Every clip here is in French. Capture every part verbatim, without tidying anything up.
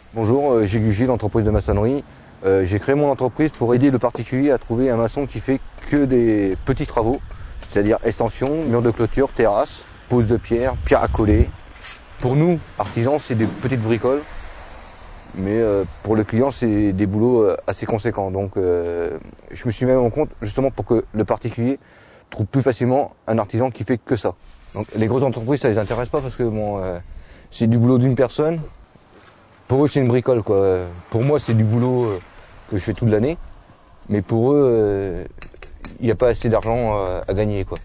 Bonjour, euh, j'ai Gugy, l'entreprise de maçonnerie. Euh, j'ai créé mon entreprise pour aider le particulier à trouver un maçon qui fait que des petits travaux, c'est-à-dire extension, mur de clôture, terrasse, pose de pierre, pierre à coller. Pour nous, artisans, c'est des petites bricoles, mais euh, pour le client, c'est des boulots euh, assez conséquents. Donc euh, je me suis mis en compte justement pour que le particulier trouve plus facilement un artisan qui fait que ça. Donc les grosses entreprises, ça les intéresse pas parce que bon, euh, c'est du boulot d'une personne. Pour eux, c'est une bricole, quoi. Pour moi, c'est du boulot euh, que je fais toute l'année. Mais pour eux, il euh, n'y a pas assez d'argent euh, à gagner, quoi.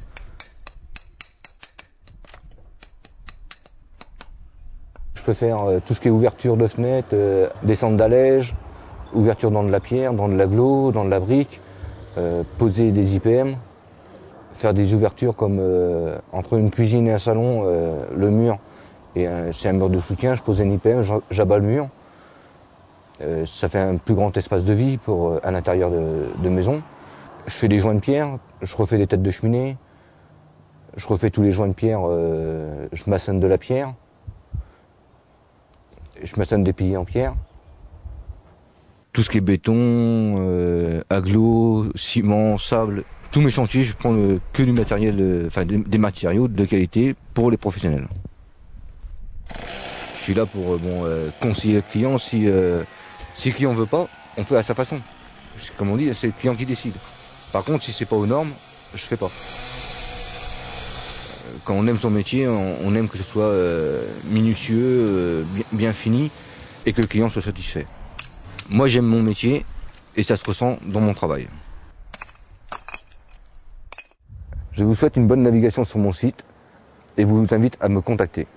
Je peux faire euh, tout ce qui est ouverture de fenêtres, euh, descente d'allège, ouverture dans de la pierre, dans de l'agglo, dans de la brique, euh, poser des I P M, faire des ouvertures comme euh, entre une cuisine et un salon, euh, le mur, et euh, c'est un mur de soutien, je pose un I P M, j'abats le mur. Euh, ça fait un plus grand espace de vie pour euh, à l'intérieur de, de maison. Je fais des joints de pierre, je refais des têtes de cheminée, je refais tous les joints de pierre, euh, je maçonne de la pierre, je maçonne des piliers en pierre. Tout ce qui est béton, euh, agglo, ciment, sable, tous mes chantiers, je prends le, que du matériel, enfin des, des matériaux de qualité pour les professionnels. Je suis là pour bon, euh, conseiller le client. Si, euh, si le client veut pas, on fait à sa façon. Comme on dit, c'est le client qui décide. Par contre, si c'est pas aux normes, je fais pas. Quand on aime son métier, on, on aime que ce soit euh, minutieux, euh, bien, bien fini, et que le client soit satisfait. Moi, j'aime mon métier, et ça se ressent dans mon travail. Je vous souhaite une bonne navigation sur mon site, et vous invite à me contacter.